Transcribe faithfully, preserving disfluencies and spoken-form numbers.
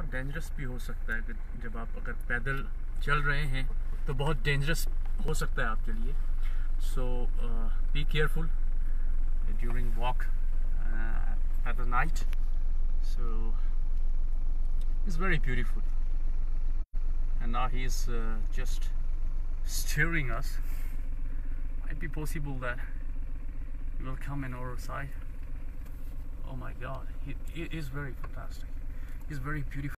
बहुत डेंजरस भी हो सकता है कि जब आप अगर पैदल चल रहे हैं तो बहुत डेंजरस हो सकता है आपके लिए. So uh, be careful during walk uh, at the night. So it's very beautiful, and now he is uh, just steering us. Might be possible that he will come in our side. Oh my God, he, he is very fantastic. He's very beautiful.